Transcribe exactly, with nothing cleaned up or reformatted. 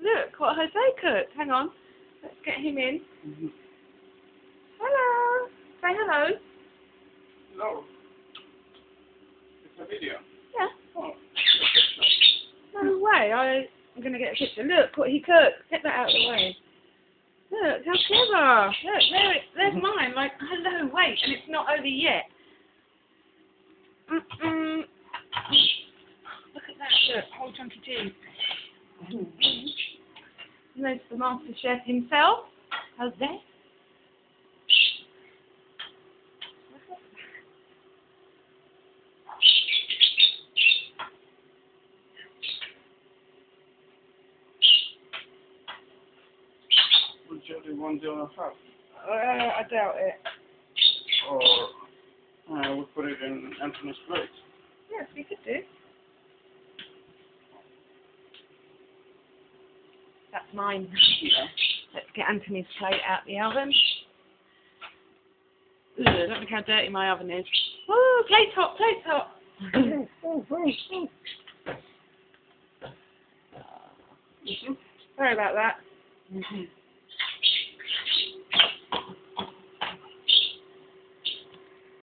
look what Jose cooked. Hang on. Let's get him in. Mm-hmm. Hello. Say hello. Hello. It's a video. Yeah. Oh. No way. I, I'm going to get a picture. Look what he cooked. Get that out of the way. Look, how clever. Look, there it, there's Mm-hmm. mine. Like, hello, wait. And it's not over yet. Mm-mm. Look at that. Look, whole chunky cheese. Mm-hmm. And there's the masterchef himself. How's that? Would you do one deal and a half? Uh, I doubt it. Or uh, we put it in Anthony's plate. Yes, we could do. That's mine. Yeah. Let's get Anthony's plate out the oven. Ugh, look how dirty my oven is. Woo, plate's hot, plate's hot. Sorry about that.